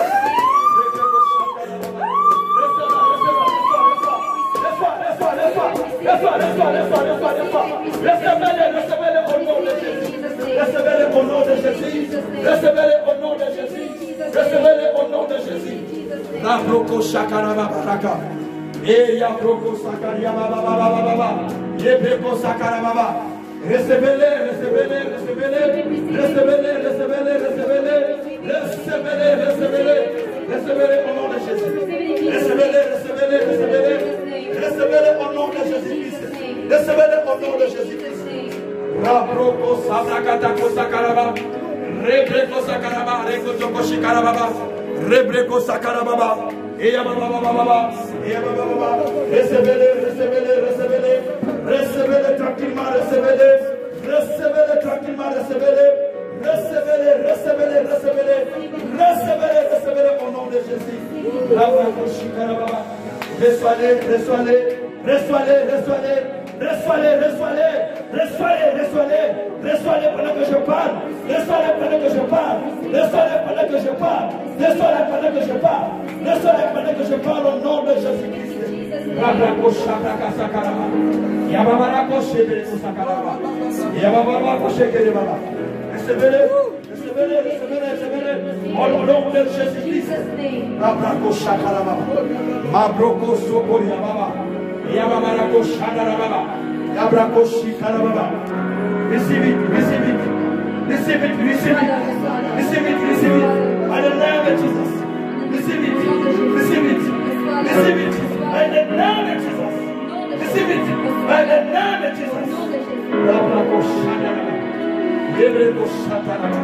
Recevez-les au nom de Jésus. Recevez-les au nom de Jésus. Recevez-les au nom de Jésus. Recevez-les au nom de Jésus. La broko shakaraba baraka. Et ya broko sakaria baba baba baba. Ye broko sakaraba. Recevez-les, recevez-les, recevez-les. Recevez-les, recevez-les, recevez-les. Recevez-les, recevez-les. Recevez-les au nom de Jésus. Recevez-les, recevez-les, recevez-les. Recevez-les au nom de Jésus-Christ. Recevez-les au nom de Jésus-Christ. Rabroko sabrakatako sakaraba. Rebreko sakaraba. Rekotoko shikaraba. Rebreko sakaraba. Eyababa. Eyababa. Recevez-les, recevez-les, recevez-les. Recevez-les tranquillement, recevez-les. Recevez-les tranquillement, recevez-les. Recevez-les, recevez-les, recevez-les. Recevez-les, recevez-les au nom de Jésus. Rabroko shikaraba. Reçois-les, reçois-les, reçois-les, reçois-les, reçois-les, reçois-les, reçois-les, reçois-les, reçois-les pendant que je parle, reçois-les pendant que je parle, reçois-les pendant que je parle, reçois-les pendant que je parle, reçois-les pendant que je parle au nom de Jésus-Christ. Rabrako shabraka sakaraba. Yababarako shebereko sakaraba. Yababarako shekereba. Recevez-les, recevez-les, recevez-les, recevez-les au nom de Jésus-Christ. Rabrako shakaraba. Mabroko sokoria baba. Yababarako shakaraba. Yabrako shikaraba. Receive it, receive it. Receive it, receive it. Receive it, receive it. By the name of Jesus. Receive it, receive it. Receive it. By the name of Jesus. Receive it. By the name of Jesus. Yabrako shakaraba. Yebreko shakaraba.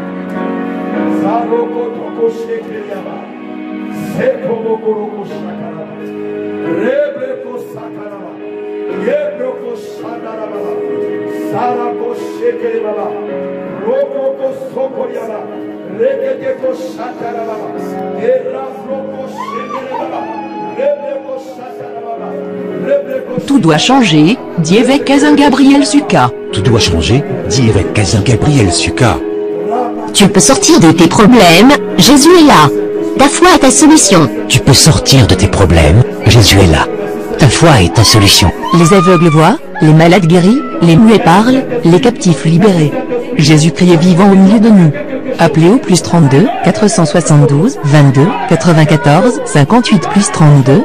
Zaroko toko shekeriaba. Seko mokoroko shakaraba. Rebreko sakaraba. Yebreko shakaraba. Sarako shekereba. Rokoko sokoriaba. Reketeko shakaraba. Erabroko shekereba. Rebreko shakaraba. Tout doit changer, dit évêque Kazin Gabriel Suka. Tout doit changer, dit évêque Kazin Gabriel Suka. Tu peux sortir de tes problèmes, Jésus est là. Ta foi est ta solution. Tu peux sortir de tes problèmes, Jésus est là. Ta foi est ta solution. Les aveugles voient, les malades guéris, les muets parlent, les captifs libérés. Jésus-Christ est vivant au milieu de nous. Appelez au plus 32 472 22 94 58 plus 32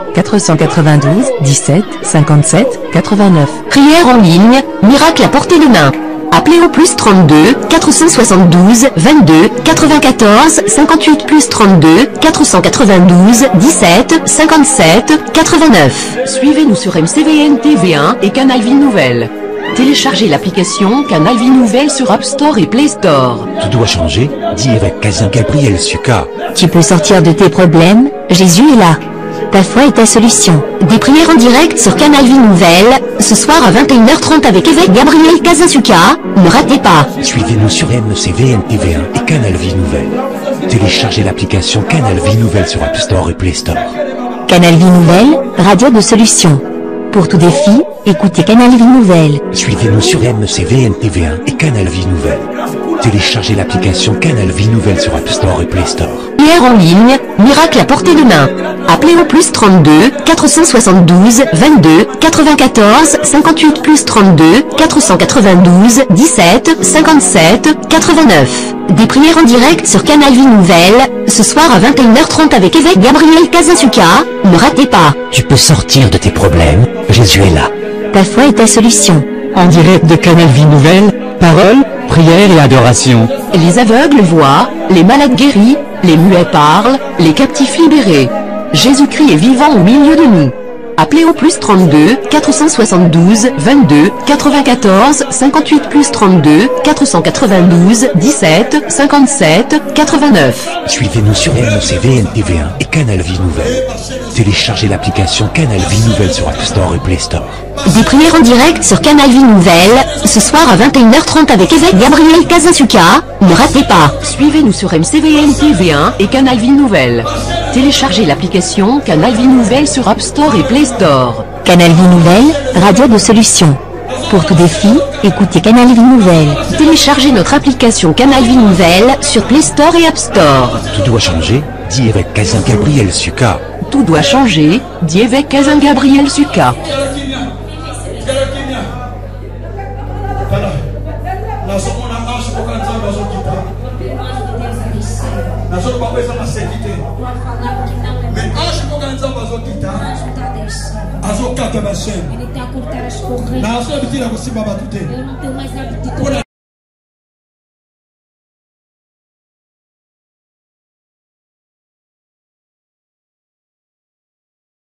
492 17 57 89. Prière en ligne, miracle à portée de main. Appelez au plus 32 472 22 94 58 plus 32 492 17 57 89. Suivez-nous sur MCVN TV1 et Canal Vie Nouvelle. Téléchargez l'application Canal Vie Nouvelle sur App Store et Play Store. Tout doit changer, dit évêque Kazan Gabriel Suka. Tu peux sortir de tes problèmes, Jésus est là. Ta foi est ta solution. Des prières en direct sur Canal Vie Nouvelle, ce soir à 21h30 avec évêque Gabriel Kazasuka. Ne ratez pas. Suivez-nous sur MCVN TV1 et Canal Vie Nouvelle. Téléchargez l'application Canal Vie Nouvelle sur App Store et Play Store. Canal Vie Nouvelle, radio de solution. Pour tout défi, écoutez Canal Vie Nouvelle. Suivez-nous sur MCVN TV1 et Canal Vie Nouvelle. Téléchargez l'application Canal Vie Nouvelle sur App Store et Play Store. Prière en ligne, miracle à portée de main. Appelez au plus 32 472 22 94 58 plus 32 492 17 57 89. Des prières en direct sur Canal Vie Nouvelle, ce soir à 21h30 avec évêque Gabriel Kazasuka. Ne ratez pas. Tu peux sortir de tes problèmes, Jésus est là. Ta foi est ta solution. En direct de Canal Vie Nouvelle, parole, prière et adoration. Les aveugles voient, les malades guéris, les muets parlent, les captifs libérés. Jésus-Christ est vivant au milieu de nous. Appelez au plus 32 472 22 94 58 plus 32 492 17 57 89. Suivez-nous sur MCVN TV1 et Canal Vie Nouvelle. Téléchargez l'application Canal Vie Nouvelle sur App Store et Play Store. Des prières en direct sur Canal Vie Nouvelle, ce soir à 21h30 avec évêque Gabriel Kazasuka. Ne ratez pas. Suivez-nous sur MCVN TV1 et Canal Vie Nouvelle. Téléchargez l'application Canal Vie Nouvelle sur App Store et Play Store. Canal Vie Nouvelle, radio de solution. Pour tout défi, écoutez Canal Vie Nouvelle. Téléchargez notre application Canal Vie Nouvelle sur Play Store et App Store. Tout doit changer, dit évêque Kazan Gabriel Suka. Tout doit changer, dit évêque Kazan Gabriel Suka. Ele está a cortar as correntes. Eu não tenho mais